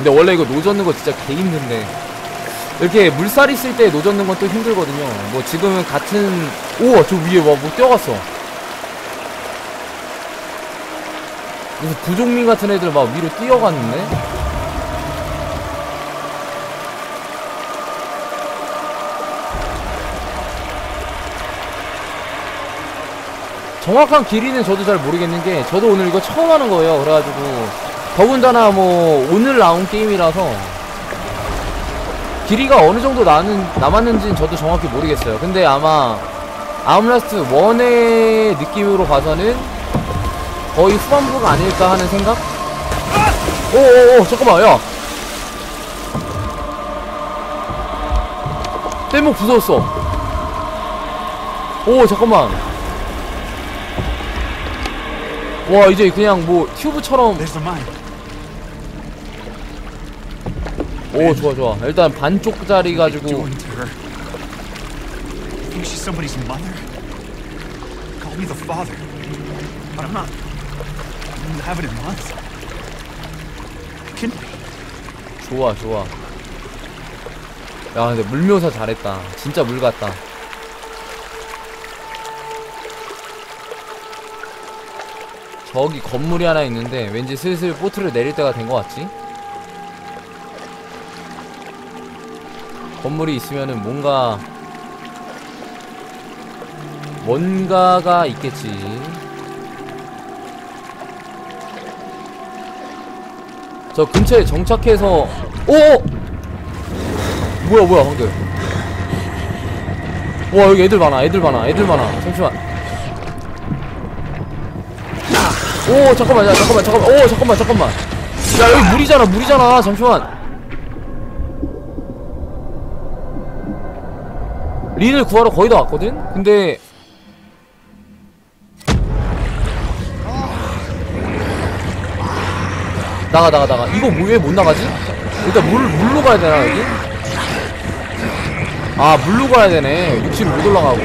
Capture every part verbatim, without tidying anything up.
근데 원래 이거 노젓는 거 진짜 개 힘든데 이렇게 물살 있을 때 노젓는 건 또 힘들거든요. 뭐 지금은 같은 우와 저 위에 와 뭐 뛰어갔어. 무슨 부족민 같은 애들 막 위로 뛰어갔는데. 정확한 길이는 저도 잘 모르겠는 게 저도 오늘 이거 처음 하는 거예요. 그래가지고 더군다나 뭐 오늘 나온 게임이라서 길이가 어느 정도 나는, 남았는지는 저도 정확히 모르겠어요. 근데 아마 아웃라스트 일의 느낌으로 봐서는 거의 후반부가 아닐까 하는 생각? 오오오 잠깐만 야 뗏목 부서졌어. 오 잠깐만 와 이제 그냥 뭐 튜브처럼 오 좋아 좋아 일단 반쪽짜리 가지고 좋아 좋아 야 근데 물묘사 잘했다. 진짜 물 같다. 저기 건물이 하나 있는데 왠지 슬슬 보트를 내릴 때가 된 것 같지? 건물이 있으면은 뭔가 뭔가가 있겠지. 저 근처에 정착해서 오! 뭐야 뭐야 방금 와 여기 애들 많아 애들 많아 애들 많아 잠시만 오 잠깐만 야 잠깐만 잠깐만 오 잠깐만 잠깐만 야 여기 물이잖아 물이잖아 잠시만 린을 구하러 거의 다 왔거든? 근데 나가 나가 나가 이거 왜 못 나가지? 일단 물, 물로 가야 되나 여기? 아 물로 가야 되네. 육지로 못 올라가고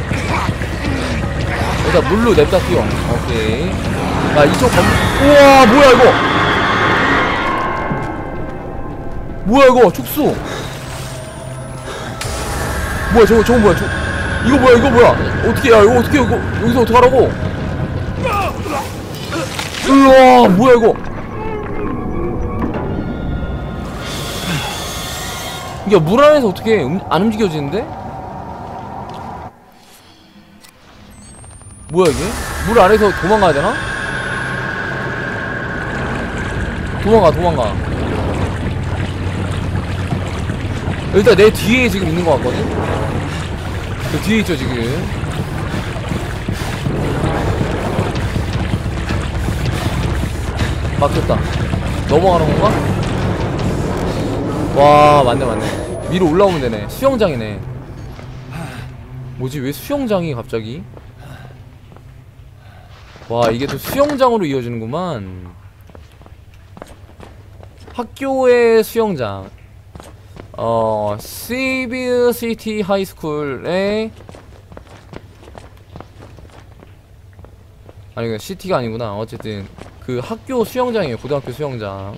일단 물로 냅다 뛰어. 오케이 야 이쪽 건 우와 뭐야 이거 뭐야 이거 축수 뭐야 저거 저거 뭐야 저 이거 뭐야 이거 뭐야 어떻게 야 이거 어떻게 이거 여기서 어떡하라고 우와 뭐야 이거 이게 물 안에서 어떻게 음, 안 움직여지는데? 뭐야 이게? 물 안에서 도망가야 되나? 도망가 도망가 일단 내 뒤에 지금 있는 것 같거든? 그 뒤에 있죠 지금 막혔다 넘어가는 건가? 와 맞네 맞네 위로 올라오면 되네. 수영장이네. 뭐지 왜 수영장이 갑자기? 와 이게 또 수영장으로 이어지는구만. 학교의 수영장 어 시비어 시티 하이스쿨의 아니 그 시티가 아니구나. 어쨌든 그 학교 수영장이에요. 고등학교 수영장.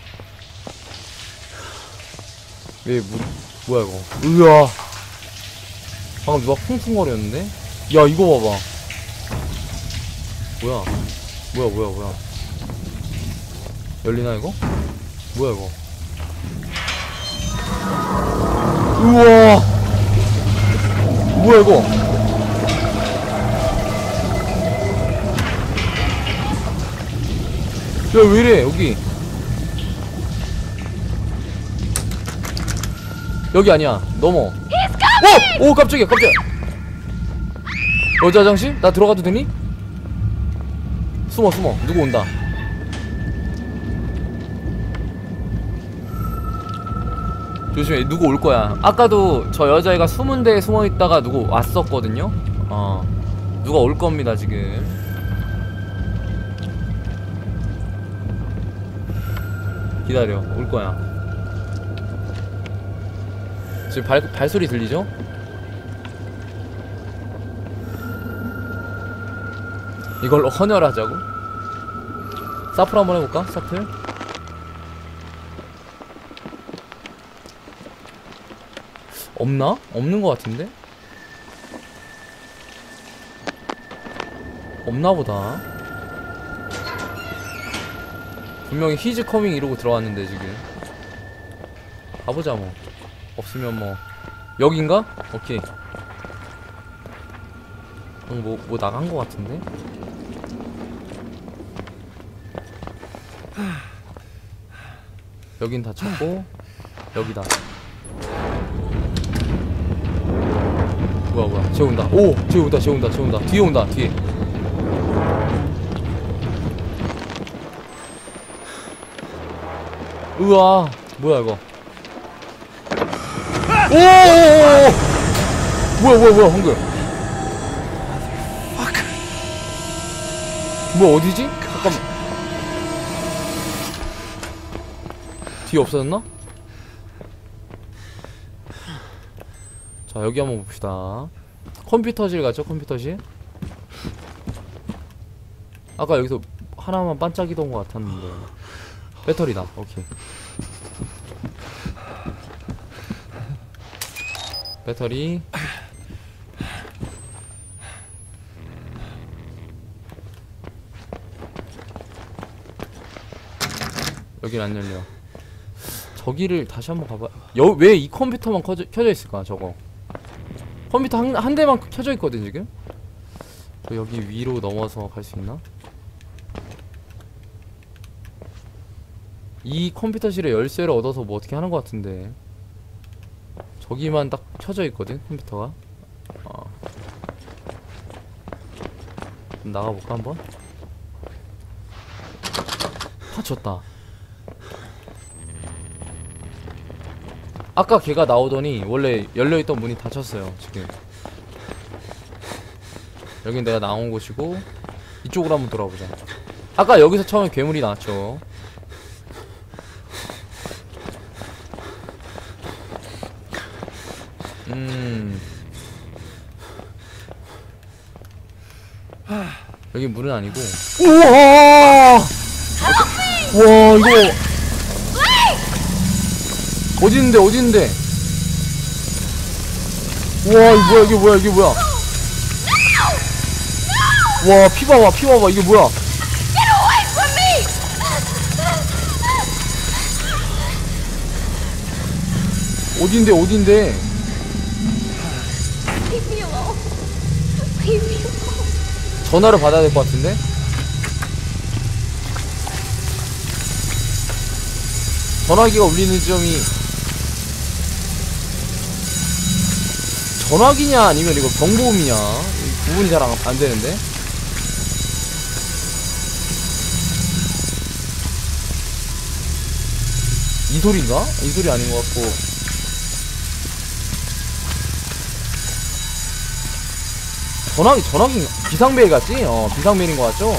왜 뭐, 뭐야 이거 으아 방금 누가 쿵쿵거렸는데? 야 이거 봐봐 뭐야 뭐야 뭐야 뭐야 열리나 이거? 뭐야 이거 우와 뭐야 이거 야 왜이래 여기 여기 아니야 넘어 오! 오 깜짝이야 깜짝이야 여자 화장실? 나 들어가도 되니? 숨어 숨어 누구 온다 조심해 누구 올 거야. 아까도 저 여자애가 숨은 데에 숨어 있다가 누구 왔었거든요. 어 누가 올 겁니다 지금. 기다려 올 거야. 지금 발, 발소리 들리죠? 이걸로 헌혈하자고? 사플 한번 해볼까? 사플? 없나? 없는 것 같은데? 없나 보다. 분명히 히즈 커밍 이러고 들어왔는데 지금. 가보자 뭐. 없으면 뭐. 여긴가? 오케이. 어, 뭐, 뭐 나간 것 같은데? 여긴 닫혔고 여기다. 뭐야 뭐야 쟤 온다. 오! 쟤 온다 쟤 온다 쟤 온다. 뒤에 온다 뒤에. 으아 뭐야 이거. 오오오오 뭐야 뭐야 뭐야 방금. 뭐야 어디지? 잠깐만. 뒤에 없어졌나? 자 여기 한번 봅시다. 컴퓨터실 가죠 컴퓨터실. 아까 여기서 하나만 반짝이던 것 같았는데. 배터리다. 오케이. 배터리. 여긴 안 열려. 저기를 다시 한번 가봐. 여, 왜 이 컴퓨터만 켜져, 켜져 있을까 저거. 컴퓨터 한, 한 대만 켜져 있거든 지금. 저 여기 위로 넘어서 갈 수 있나? 이 컴퓨터실에 열쇠를 얻어서 뭐 어떻게 하는 것 같은데. 저기만 딱 켜져 있거든 컴퓨터가. 어. 나가볼까 한번? 닫혔다. 아까 걔가 나오더니 원래 열려있던 문이 닫혔어요 지금. 여긴 내가 나온 곳이고 이쪽으로 한번 돌아보자. 아까 여기서 처음에 괴물이 나왔죠. 음 여기 문은 아니고. 우와 와 이거 어딨는데 어딨는데. 와 이거 뭐야 이게 뭐야 이게 뭐야. 와 피 봐봐 피 봐봐 이게 뭐야. 어딘데 어딘데. 전화를 받아야 될 것 같은데. 전화기가 울리는 지점이 전화기냐 아니면 이거 경보음이냐 구분이 잘 안 안 되는데. 이 소리인가? 이 소리 아닌 것 같고. 전화기 전화기 비상벨 같지? 어 비상벨인 것 같죠?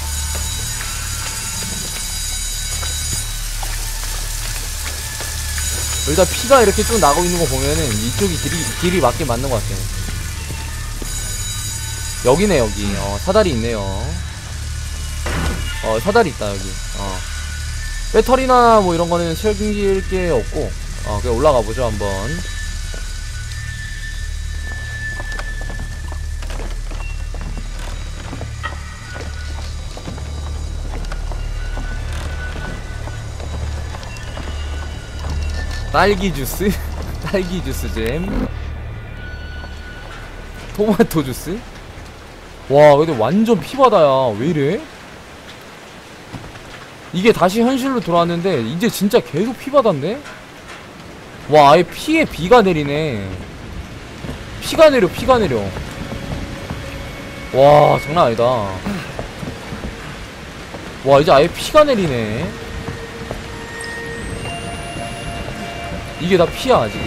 일단 피가 이렇게 쭉 나고 있는 거 보면은 이쪽이 길이, 길이 맞게 맞는 것 같아요. 여기네 여기. 어 사다리 있네요. 어 사다리 있다 여기. 어 배터리나 뭐 이런 거는 챙길 게 없고. 어 그냥 올라가 보죠 한번. 딸기 주스? 딸기 주스 잼. 토마토 주스? 와 근데 완전 피바다야. 왜 이래? 이게 다시 현실로 돌아왔는데 이제 진짜 계속 피바다인데? 와 아예 피에 비가 내리네. 피가 내려 피가 내려. 와 장난 아니다. 와 이제 아예 피가 내리네. 이게 다 피야 지금.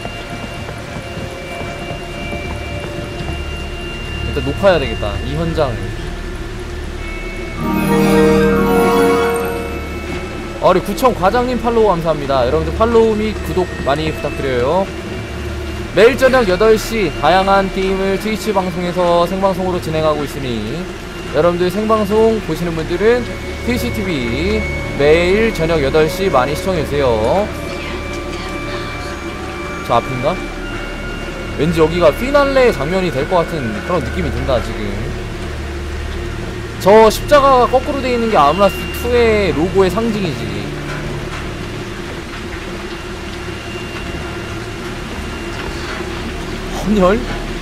일단 녹화해야 되겠다 이 현장을. 어리 구청 과장님 팔로우 감사합니다. 여러분들 팔로우 및 구독 많이 부탁드려요. 매일 저녁 여덟 시 다양한 게임을 트위치 방송에서 생방송으로 진행하고 있으니 여러분들 생방송 보시는 분들은 트위치티비 매일 저녁 여덟 시 많이 시청해주세요. 저 앞인가? 왠지 여기가 피날레 장면이 될 것 같은 그런 느낌이 든다 지금. 저 십자가가 거꾸로 되어 있는 게 아음라스트 투의 로고의 상징이지. 헌혈?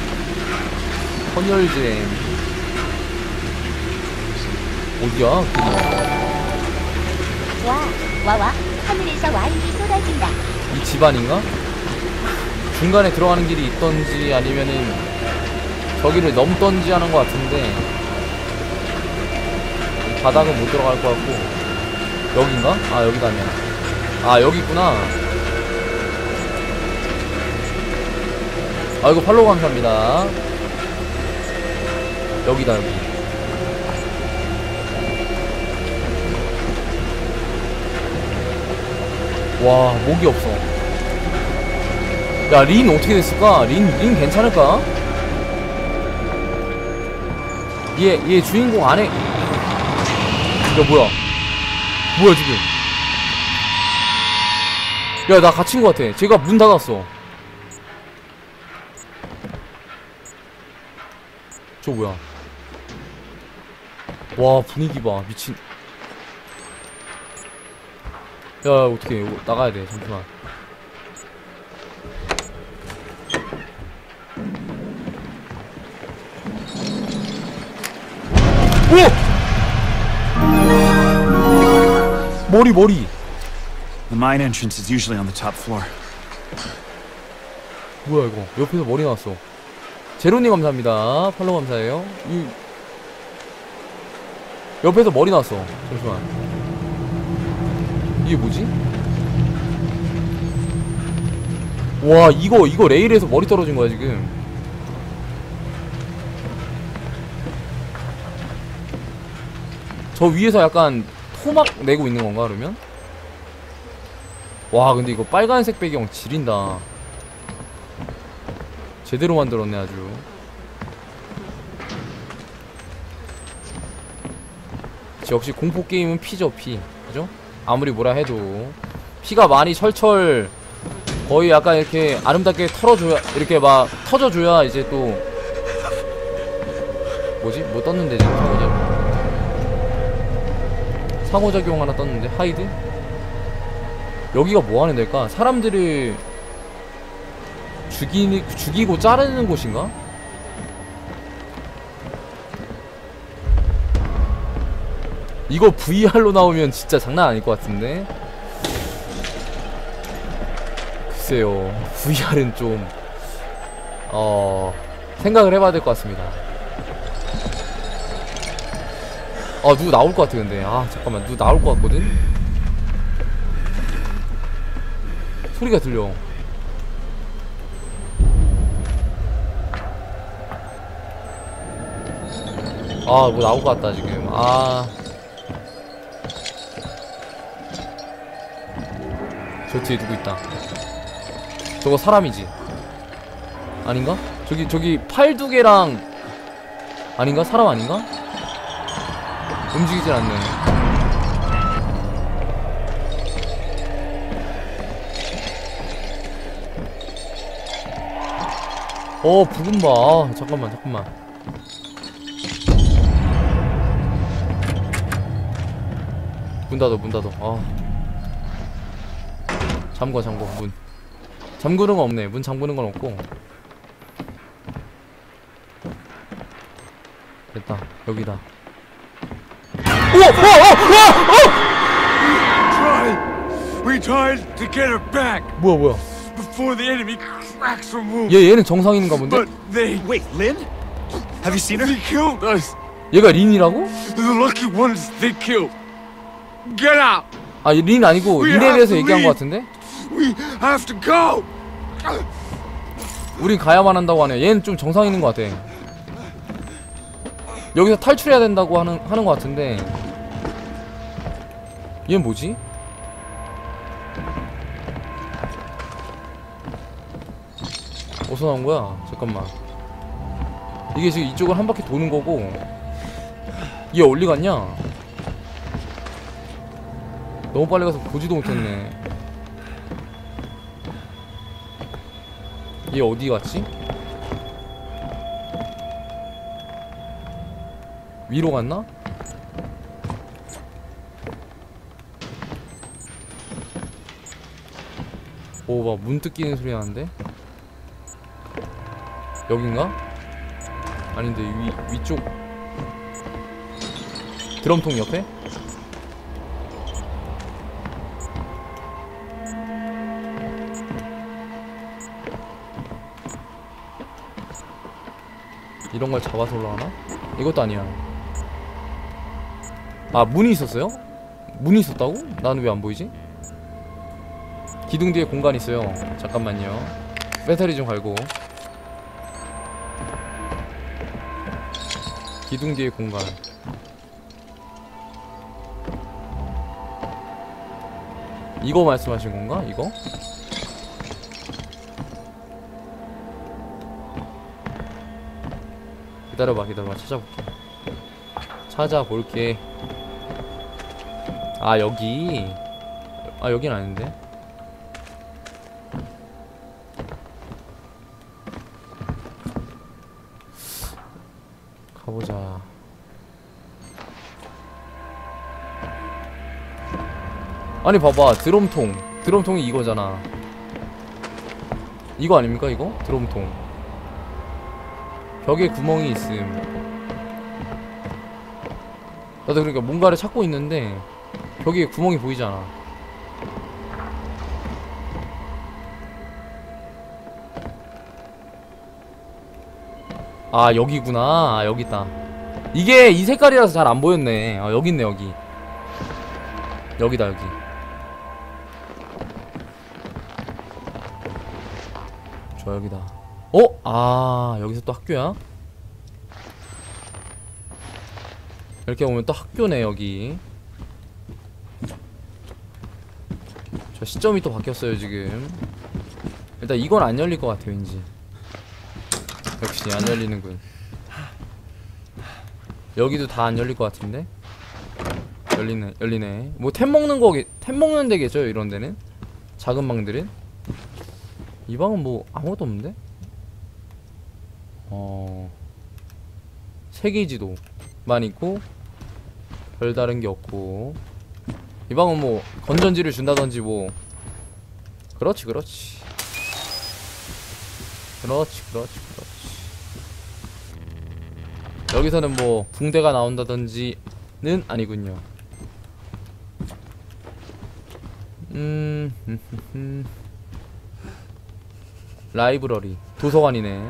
헌혈잼 어디야? 와, 와와, 하늘에서 와인이 쏟아진다. 이 집안인가? 중간에 들어가는 길이 있던지 아니면은 저기를 넘던지 하는 것 같은데 바닥은 못 들어갈 것 같고. 여긴가? 아 여기다네. 아 여기 있구나. 아이고 팔로우 감사합니다. 여기다 여기. 와 목이 없어. 야 린 어떻게 됐을까? 린, 린 괜찮을까? 얘, 얘 주인공 안에. 야 뭐야 뭐야 지금. 야 나 갇힌 것 같아. 제가 문 닫았어. 저 뭐야. 와 분위기 봐 미친. 야 어떡해 이거 나가야 돼 잠시만. 오! 머리 머리. The mine entrance is usually on the top floor. 뭐야 이거 옆에서 머리 나왔어. 제로님 감사합니다. 팔로우 감사해요. 이 옆에서 머리 나왔어. 잠시만. 이게 뭐지? 와 이거 이거 레일에서 머리 떨어진 거야 지금. 저 위에서 약간 토막 내고 있는 건가 그러면? 와 근데 이거 빨간색 배경 지린다. 제대로 만들었네 아주. 역시 공포게임은 피죠 피. 그죠? 아무리 뭐라 해도 피가 많이 철철 거의 약간 이렇게 아름답게 털어줘야 이렇게 막 터져줘야 이제 또 뭐지? 뭐 떴는데 지금 상호작용 상호작용 하나 떴는데 하이드? 여기가 뭐 하는 데일까? 사람들을 죽이, 죽이고 자르는 곳인가? 이거 브이알로 나오면 진짜 장난 아닐 것 같은데? 글쎄요 브이알은 좀 어... 생각을 해봐야 될 것 같습니다. 아 누구 나올 것 같아 근데. 아 잠깐만 누구 나올 것 같거든? 소리가 들려. 아 뭐 나올 것 같다 지금. 아 저 뒤에 누구 있다. 저거 사람이지? 아닌가? 저기 저기 팔 두 개랑 아닌가? 사람 아닌가? 움직이질 않네. 어 부금 봐. 아, 잠깐만 잠깐만. 문 닫어 문 닫어. 아 잠궈 잠궈 문. 잠그는 건 없네. 문 잠그는 건 없고. 됐다 여기다. 우와! 우와! 우와! 우와! We tried to get her back 뭐야 뭐야. before the enemy cracks her wound. 얘 얘는 정상인인가 본데? But they Wait, Lynn? Have you seen her? they killed us. 얘가 린이라고? The lucky ones they killed. Get out. 아 린 아니고 린에 대해서 얘기한 것 같은데? We have to go. 우린 가야만 한다고 하네. 얘는 좀 정상인인 것 같아. 여기서 탈출해야 된다고 하는 하는 것 같은데. 얘는 뭐지? 어디서 나온 거야? 잠깐만. 이게 지금 이쪽을 한 바퀴 도는 거고. 얘 어디 갔냐? 너무 빨리 가서 보지도 못했네. 얘 어디 갔지? 위로 갔나? 오, 막 문득 끼는 소리 나는데? 여긴가? 아닌데 위, 위쪽 드럼통 옆에? 이런 걸 잡아서 올라가나? 이것도 아니야. 아, 문이 있었어요? 문이 있었다고? 나는 왜 안 보이지? 기둥 뒤에 공간 있어요. 잠깐만요. 배터리 좀 갈고. 기둥 뒤에 공간. 이거 말씀하신 건가? 이거? 기다려봐, 기다려봐. 찾아볼게. 찾아볼게. 아, 여기. 아, 여긴 아닌데. 가보자. 아니, 봐봐. 드럼통. 드럼통이 이거잖아. 이거 아닙니까, 이거? 드럼통. 벽에 구멍이 있음. 나도 그러니까 뭔가를 찾고 있는데 벽에 구멍이 보이잖아. 아, 여기구나. 아, 여기 있다. 이게 이 색깔이라서 잘 안 보였네. 아, 여기 있네, 여기. 여기다, 여기. 저 여기다. 어? 아, 여기서 또 학교야? 이렇게 보면 또 학교네, 여기. 저 시점이 또 바뀌었어요, 지금. 일단 이건 안 열릴 것 같아, 왠지. 역시 안 열리는군. 여기도 다 안 열릴 것 같은데? 열리네, 열리네. 뭐 템 먹는 거, 템 먹는 데겠죠, 이런 데는? 작은 방들은? 이 방은 뭐 아무것도 없는데? 어... 세계지도만 있고 별다른 게 없고. 이 방은 뭐 건전지를 준다든지 뭐. 그렇지 그렇지 그렇지 그렇지 그렇지. 여기서는 뭐 붕대가 나온다든지는 아니군요. 음... 라이브러리. 도서관이네.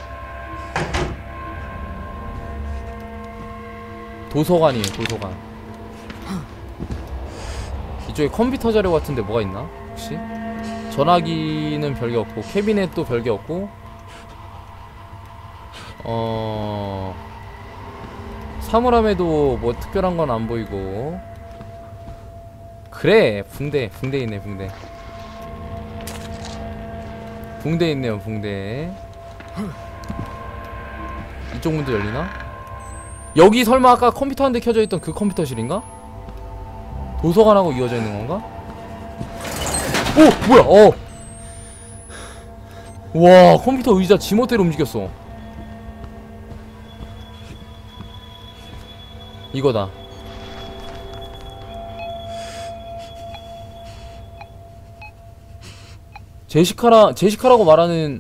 도서관이에요, 도서관. 이쪽에 컴퓨터 자료 같은데 뭐가 있나? 혹시? 전화기는 별게 없고 캐비넷도 별게 없고 어... 사물함에도 뭐 특별한 건 안 보이고. 그래! 붕대, 붕대 있네, 붕대. 붕대 있네요, 붕대. 이쪽 문도 열리나? 여기 설마 아까 컴퓨터 한 대 켜져 있던 그 컴퓨터실인가? 도서관하고 이어져 있는 건가? 오! 뭐야! 어! 와, 컴퓨터 의자 지멋대로 움직였어. 이거다. 제시카라, 제시카라고 말하는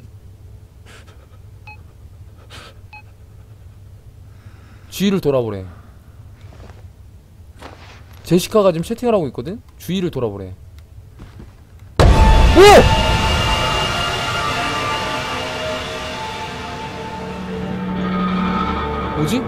주위를 돌아보래. 제시카가 지금 채팅을 하고 있거든? 주위를 돌아보래. 오! 뭐지?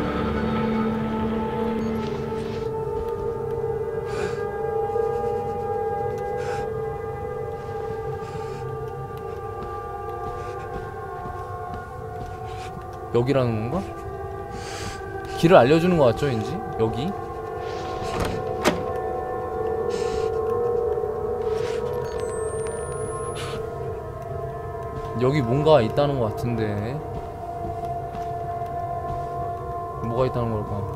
여기라는 건가? 길을 알려주는 것 같죠, 왠지? 여기? 여기 뭔가 있다는 것 같은데. 뭐가 있다는 걸까?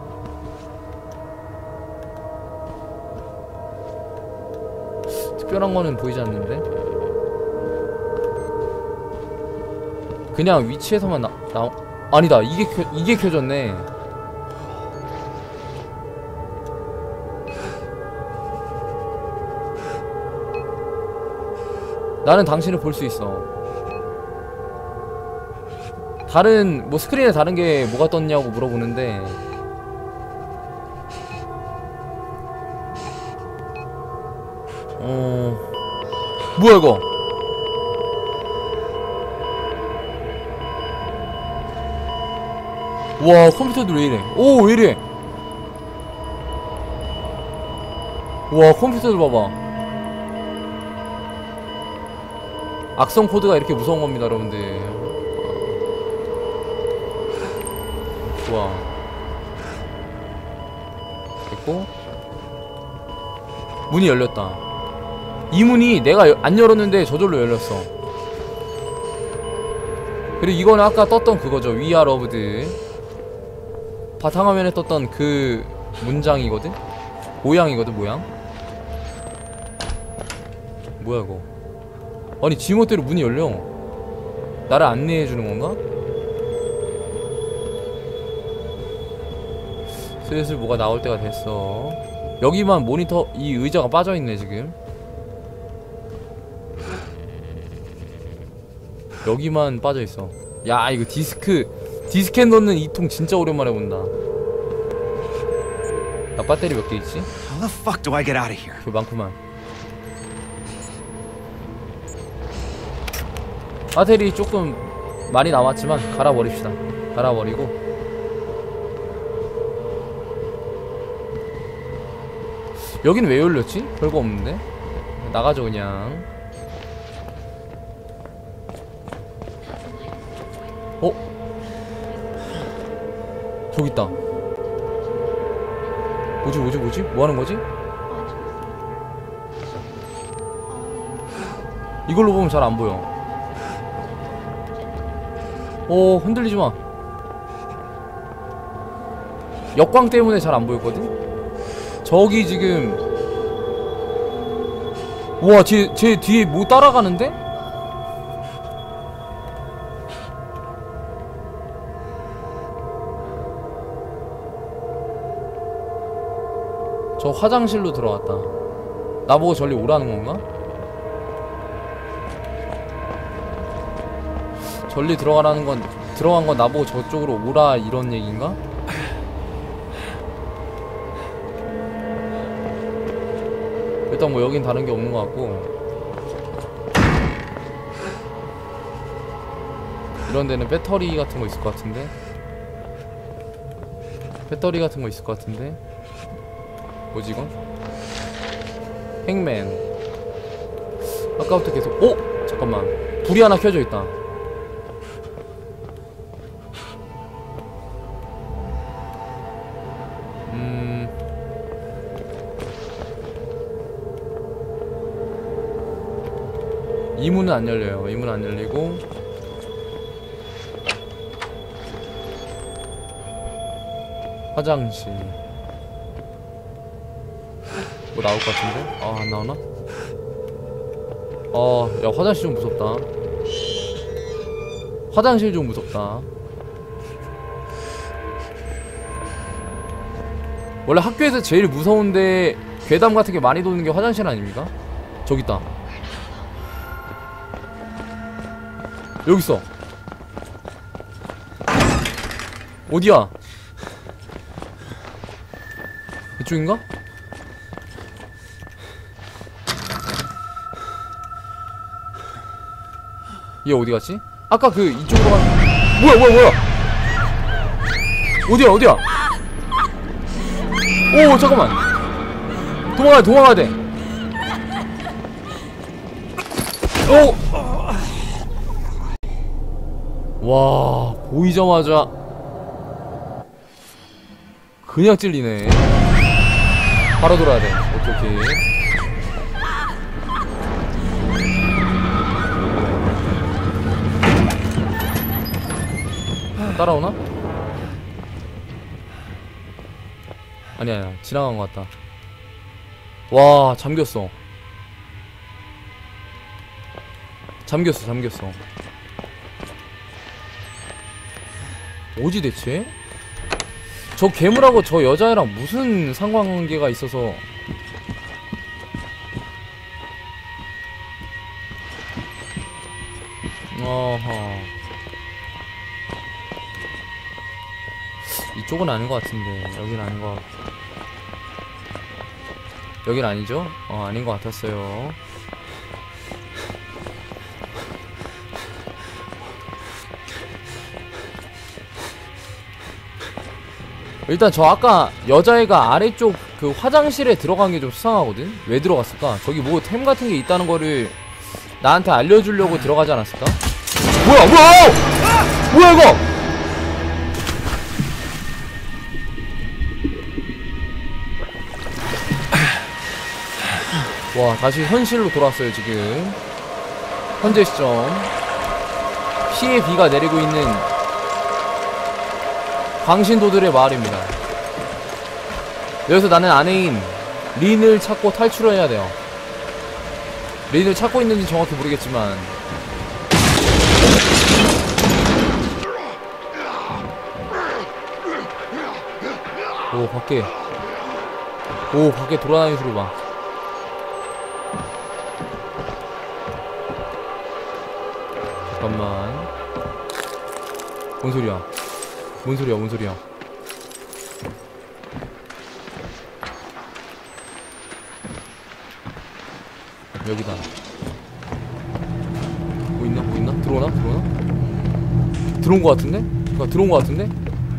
특별한 거는 보이지 않는데? 그냥 위치에서만 나, 나, 아니다. 이게 켜, 이게 켜졌네. 나는 당신을 볼 수 있어. 다른 뭐 스크린에 다른 게 뭐가 떴냐고 물어보는데 어... 뭐야 이거? 와 컴퓨터도 왜 이래? 오 왜 이래? 와 컴퓨터들 봐봐. 악성 코드가 이렇게 무서운 겁니다 여러분들. 좋아. 됐고 문이 열렸다. 이 문이 내가 여, 안 열었는데 저절로 열렸어. 그리고 이거는 아까 떴던 그거죠. We are loved. 바탕화면에 떴던 그 문장이거든? 모양이거든 모양? 뭐야 이거. 아니 지멋대로 문이 열려. 나를 안내해주는 건가? 슬슬 뭐가 나올 때가 됐어. 여기만 모니터 이 의자가 빠져있네 지금. 여기만 빠져있어. 야 이거 디스크 디스켓 넣는 이 통 진짜 오랜만에 본다. 나 배터리 몇 개 있지? How the fuck do I get out of here? 그 많구만. 배터리 조금 많이 남았지만 갈아버립시다. 갈아버리고 여긴 왜 열렸지? 별거 없는데? 나가죠 그냥. 어? 저기 있다. 뭐지 뭐지 뭐지? 뭐하는 거지? 이걸로 보면 잘 안 보여. 오 흔들리지 마. 역광 때문에 잘 안 보였거든? 저기 지금 우와 제, 제 뒤에 뭐 따라가는데? 저 화장실로 들어갔다. 나보고 저리 오라는 건가? 저리 들어가라는 건 들어간 건 나보고 저쪽으로 오라 이런 얘기인가? 일단 뭐 여긴 다른 게 없는 것 같고 이런 데는 배터리 같은 거 있을 것 같은데 배터리 같은 거 있을 것 같은데 뭐지 이건? 행맨. 아까부터 계속 오! 잠깐만 불이 하나 켜져 있다. 음... 이 문은 안 열려요. 이 문은 안 열리고 화장실 뭐 나올 것 같은데? 아 안 나오나? 어, 야 화장실 좀 무섭다. 화장실 좀 무섭다. 원래 학교에서 제일 무서운데 괴담 같은 게 많이 도는 게 화장실 아닙니까? 저기 있다. 여기 있어. 어디야? 이쪽인가? 얘 어디 갔지? 아까 그 이쪽으로 간 뭐야 뭐야 뭐야 어디야 어디야 오 잠깐만 도망가야 도망가야 돼. 오! 와 보이자마자 그냥 찔리네. 바로 돌아야 돼. 오케이 오케이. 따라오나? 아니야 아니야 지나간 것 같다. 와 잠겼어. 잠겼어 잠겼어. 뭐지 대체? 저 괴물하고 저 여자애랑 무슨 상관관계가 있어서. 이쪽은 아닌 것 같은데. 여긴 아닌 것 같... 여긴 아니죠? 어, 아닌 것 같았어요. 일단 저 아까 여자애가 아래쪽 그 화장실에 들어간 게 좀 수상하거든? 왜 들어갔을까? 저기 뭐 템 같은 게 있다는 거를 나한테 알려주려고 들어가지 않았을까? 뭐야 뭐야! 뭐야 이거! 와, 다시 현실로 돌아왔어요 지금. 현재 시점 피해 비가 내리고 있는 광신도들의 마을입니다. 여기서 나는 아내인 린을 찾고 탈출을 해야 돼요. 린을 찾고 있는지 정확히 모르겠지만 오 밖에 오 밖에 돌아다니는 소리 봐. 잠깐만. 뭔 소리야? 뭔 소리야? 뭔 소리야? 여기다. 뭐 있나? 뭐 있나? 들어오나? 들어오나? 들어온 거 같은데? 그니까 들어온 거 같은데?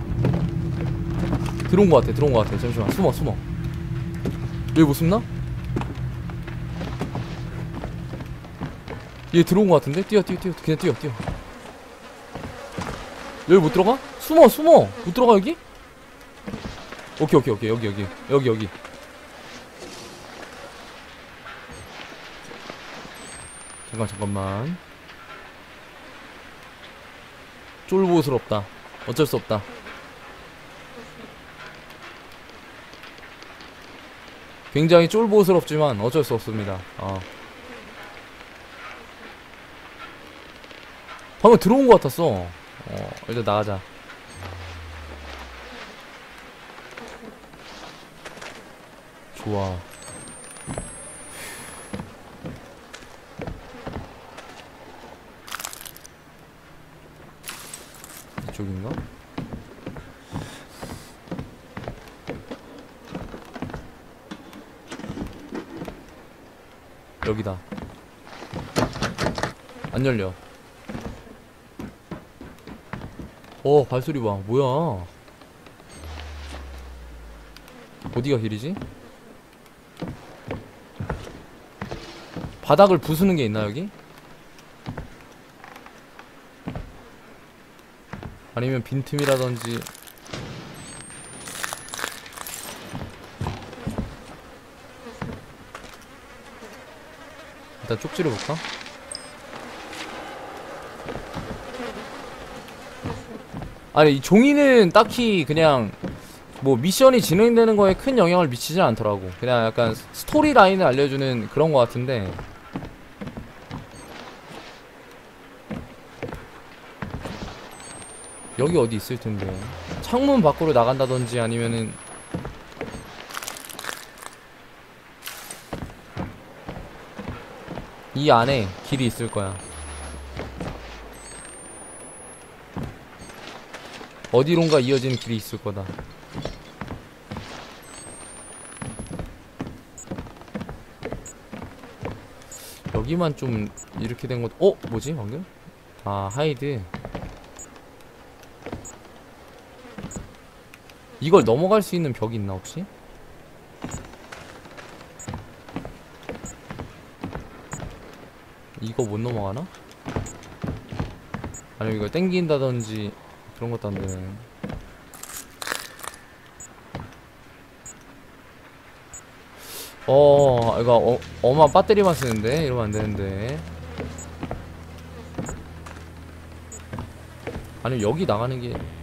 들어온 거 같아. 들어온 거 같아. 잠시만. 숨어, 숨어. 여기 뭐 숨나? 얘 들어온 거 같은데? 뛰어, 뛰어, 뛰어. 그냥 뛰어, 뛰어. 여기 못 들어가? 숨어, 숨어. 못 들어가 여기? 오케이, 오케이, 오케이. 여기, 여기, 여기, 여기. 잠깐, 잠깐만. 쫄보스럽다. 어쩔 수 없다. 굉장히 쫄보스럽지만 어쩔 수 없습니다. 어. 방금 들어온 것 같았어. 어, 일단 나가자. 좋아. 이쪽인가? 여기다. 안 열려. 어, 발소리 봐. 뭐야? 어디가 길이지? 바닥을 부수는 게 있나 여기? 아니면 빈틈이라든지. 일단 쪽지를 볼까? 아니 이 종이는 딱히 그냥 뭐 미션이 진행되는 거에 큰 영향을 미치진 않더라고. 그냥 약간 스토리 라인을 알려주는 그런 거 같은데. 여기 어디 있을 텐데. 창문 밖으로 나간다든지 아니면은 이 안에 길이 있을 거야. 어디론가 이어지는 길이 있을 거다. 여기만 좀 이렇게 된 것. 어? 뭐지 방금? 아 하이드. 이걸 넘어갈 수 있는 벽이 있나 혹시? 이거 못 넘어가나? 아니면 이걸 땡긴다든지 그런 것도 안 되네. 어, 이거 어, 어마한 배터리만 쓰는데 이러면 안 되는데. 아니 여기 나가는 게